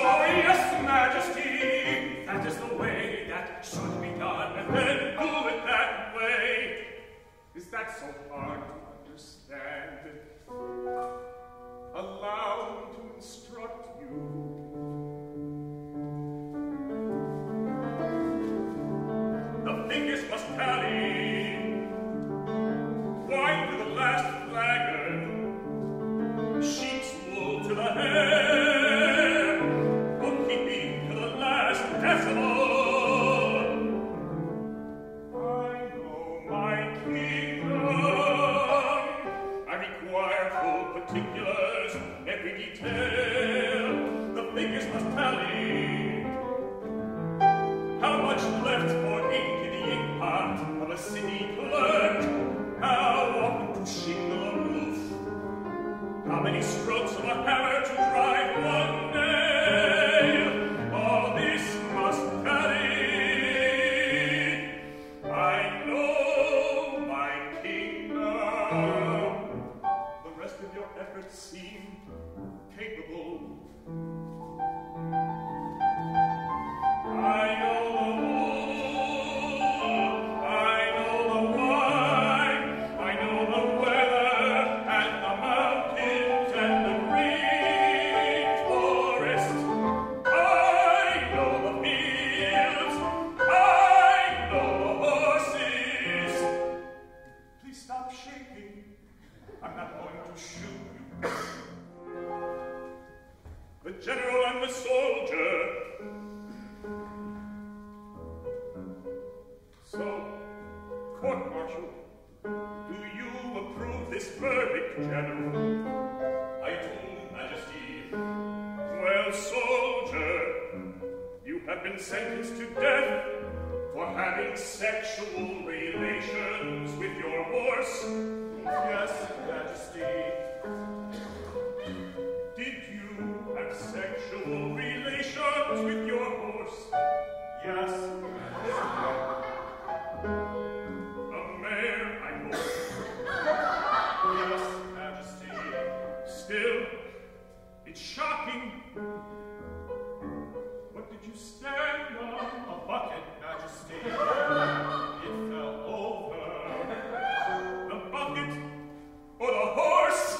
yes, Majesty, that is the way that should be done, and then do it that way. Is that so hard to understand? Allow me to instruct you. The fingers must tally. Wine to the last flagon. Sheep's wool to the hair. Bookkeeping to the last decimal. I know my kingdom. I require full particulars, every detail. The figures must tally. How much left for ink in the ink pot of a city clerk? How often to shingle a roof? How many strokes of a hammer to drive one nail? All this must tally. I know my kingdom. The rest of your efforts seem capable. I know the wool, I know the wine, I know the weather and the mountains and the green forest. I know the fields, I know the horses. Please stop shaking. I'm not going to shoot you. The general and the soldier. So, court-martial, do you approve this verdict, General? I do, Majesty. Well, soldier, you have been sentenced to death for having sexual relations with your horse. Yes, Majesty. Did you have sexual relations with your horse? Yes. A mare, I hope. Yes, Majesty. Still, it's shocking. What did you stand on? A bucket, Majesty. It fell over. The bucket or the horse?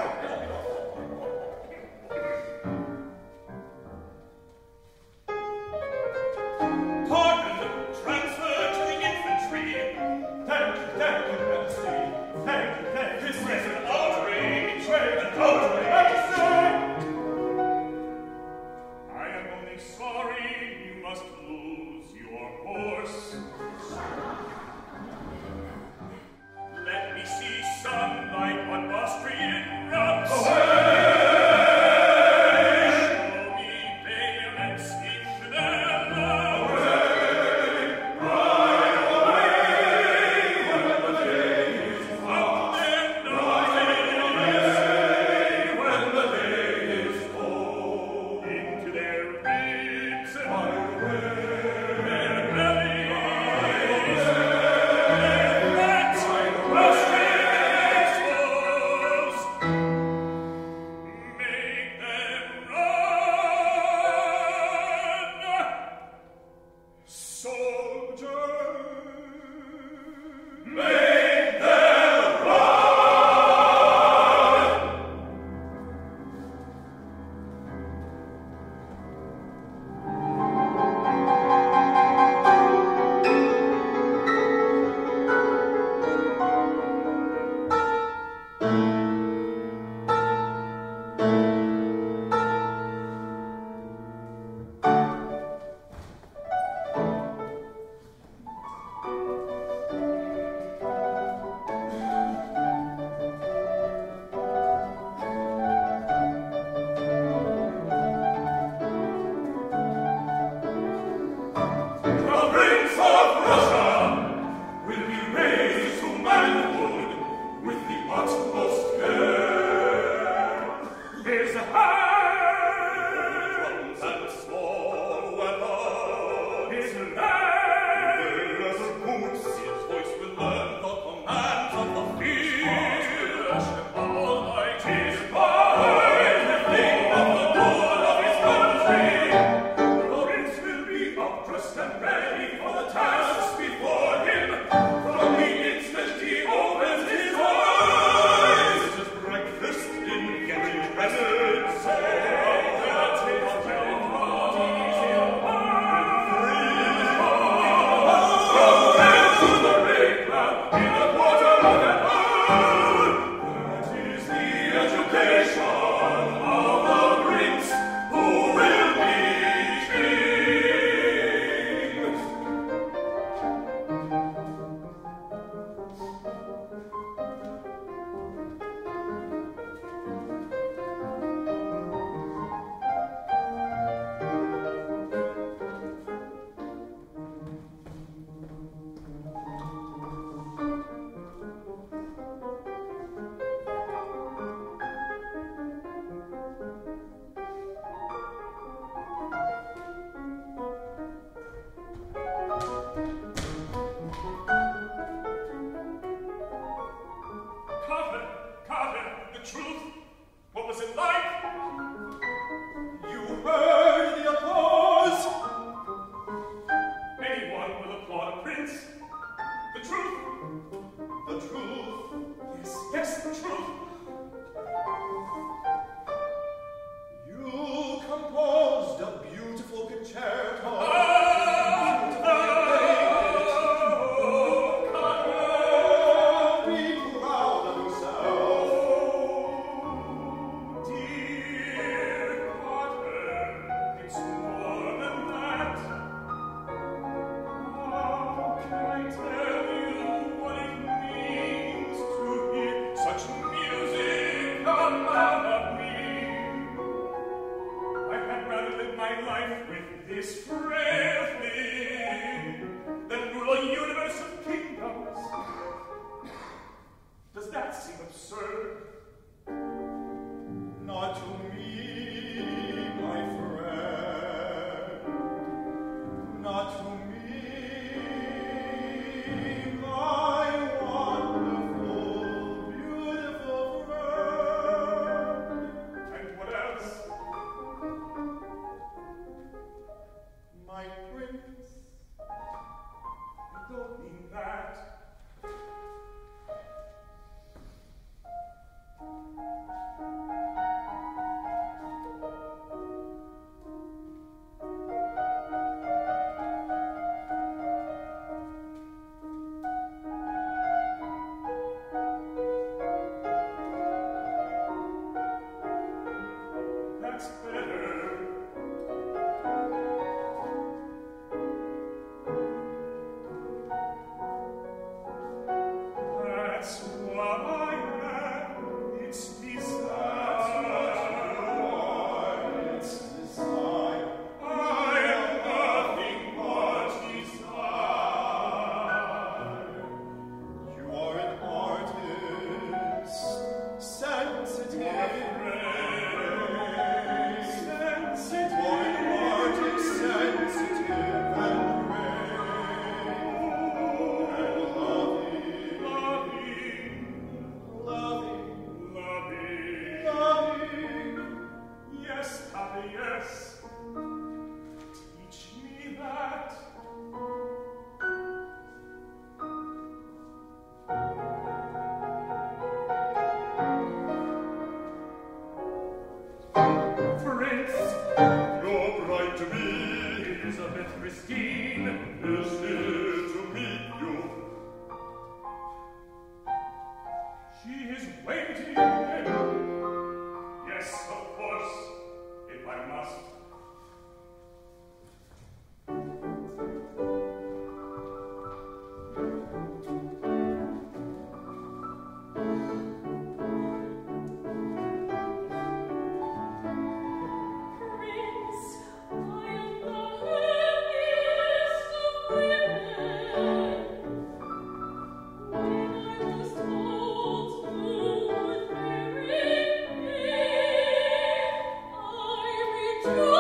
Pardon, transfer to the infantry. Thank you, Majesty. Thank you. This is an outrage. An outrage. True.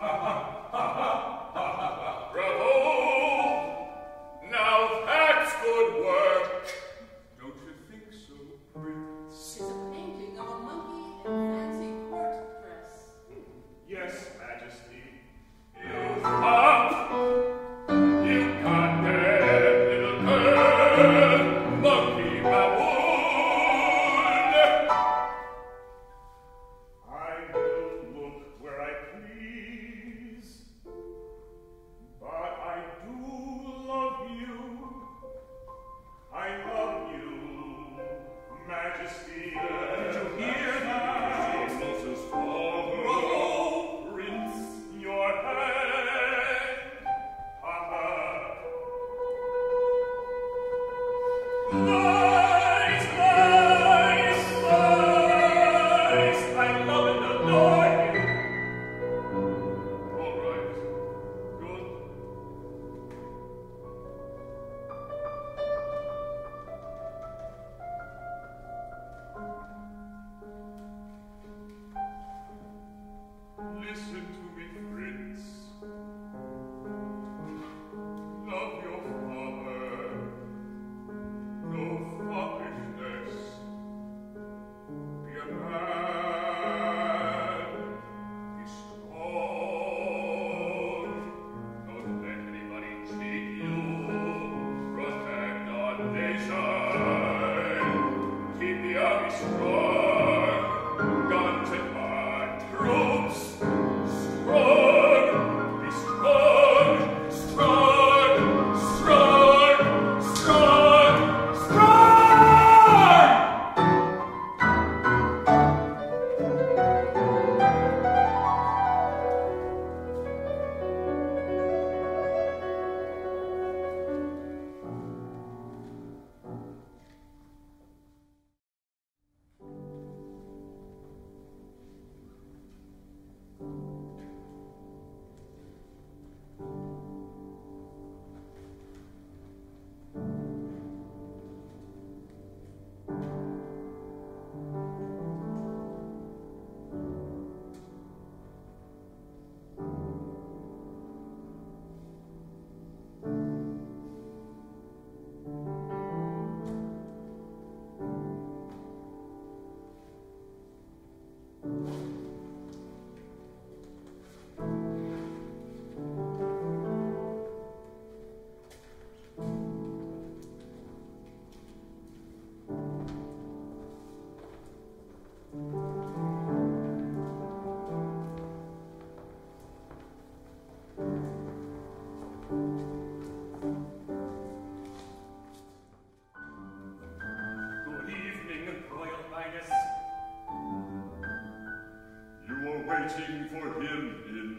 Waiting for him in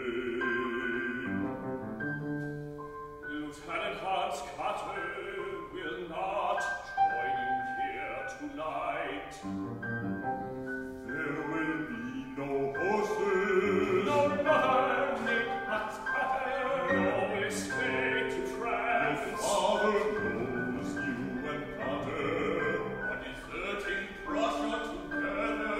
vain. Lieutenant Hans Carter will not join you here tonight. There will be no horses. No learning Hans Carter. No escape to France. Your father knows you and Carter are deserting Prussia together.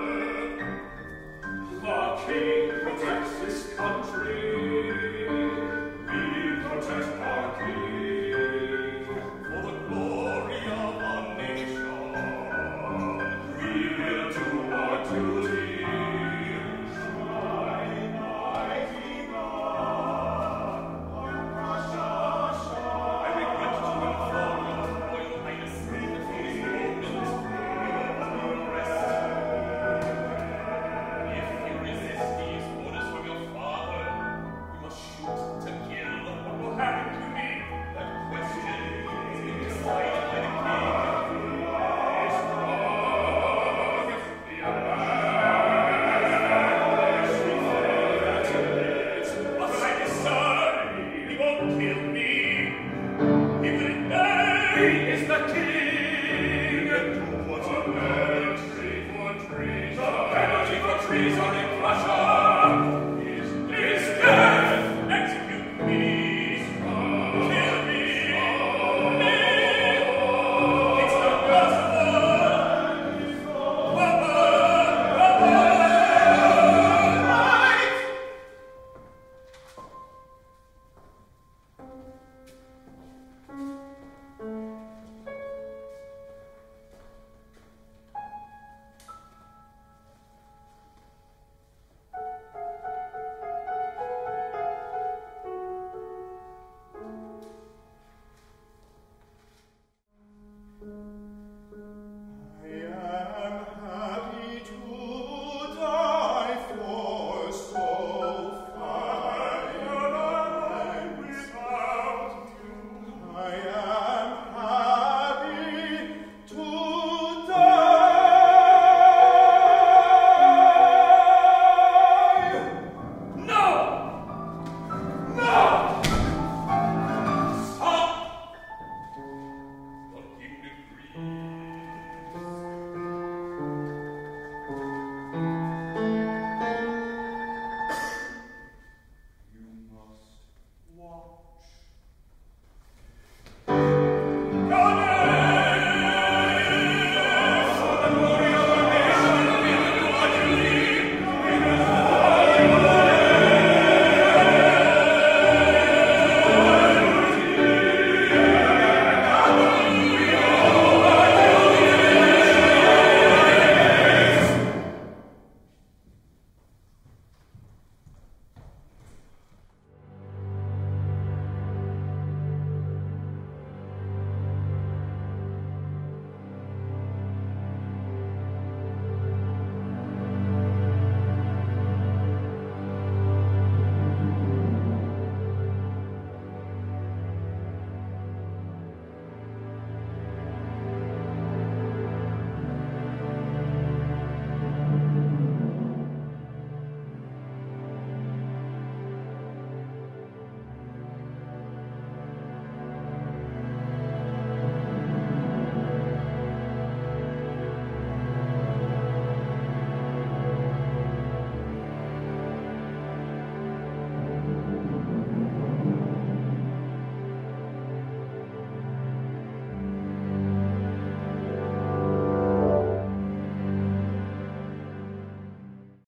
Our king protects his country. We protect our king. For the glory of our nation, we will do our duty. Shine, mighty God, our Prussia shine. I regret to inform your Royal Highness that he is open in this period of arrest. Treason in Prussia!